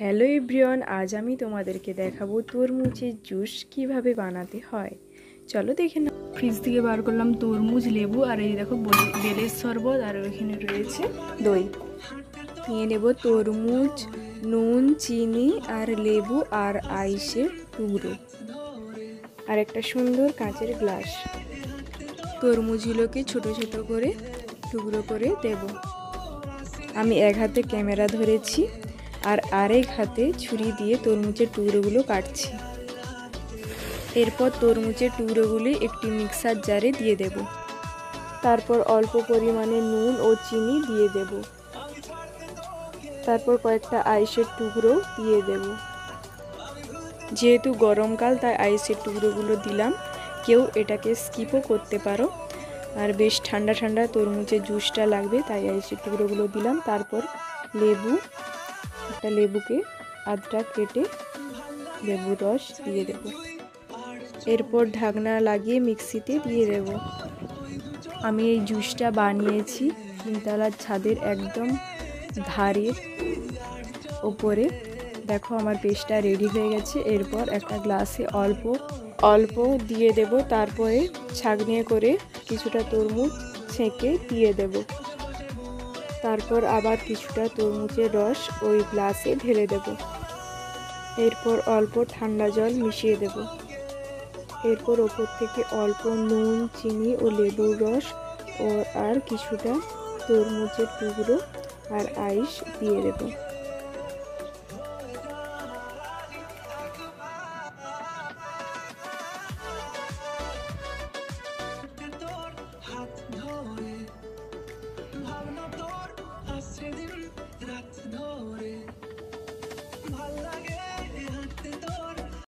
Hello everyone, আজ আমি তোমাদেরকে দেখাবো তরমুজের জুস কিভাবে বানাতে হয়। চলো দেখে নাও। ফ্রিজ থেকে বার করলাম তরমুজ, লেবু আর এই দেখো বেলের শরবত, আর ওইখানে রয়েছে দই। নিয়ে নেব তরমুজ, নুন, চিনি আর লেবু আর আইসের টুকরো আর একটা সুন্দর কাঁচের গ্লাস। তরমুজগুলোকে ছোট ছোট করে টুকরো করে দেব। আমি এক হাতে ক্যামেরা ধরেছি আর আরেক হাতে ছুরি দিয়ে তরমুজের টুকরোগুলো কাটছি। এরপর তরমুজের টুকরোগুলি একটি মিক্সার জারে দিয়ে দেব। তারপর অল্প পরিমাণে নুন ও চিনি দিয়ে দেব। তারপর কয়েকটা আইসের টুকরো দিয়ে দেব। যেহেতু গরমকাল তাই আইসের টুকরোগুলো দিলাম, কেউ এটাকে স্কিপও করতে পারো। আর বেশ ঠান্ডা ঠান্ডা তরমুজের জুসটা লাগবে তাই আইসের টুকরোগুলো দিলাম। তারপর একটা লেবুকে আধটা কেটে লেবুর রস দিয়ে দেব। এরপর ঢাকনা লাগিয়ে মিক্সিতে দিয়ে দেব। আমি এই জুসটা বানিয়েছি তিনতলার ছাদের একদম ধারের ওপরে। দেখো আমার পেস্টটা রেডি হয়ে গেছে। এরপর একটা গ্লাসে অল্প অল্প দিয়ে দেব। তারপরে ছাঁকনি করে কিছুটা তরমুজ ছেঁকে দিয়ে দেব। তারপর আবার কিছুটা তরমুজের রস ওই গ্লাসে ঢেলে দেব। এরপর অল্প ঠান্ডা জল মিশিয়ে দেব। এরপর ওপর থেকে অল্প নুন, চিনি ও লেবুর রস আর কিছুটা তরমুজের টুকরো আর আইস দিয়ে দেব।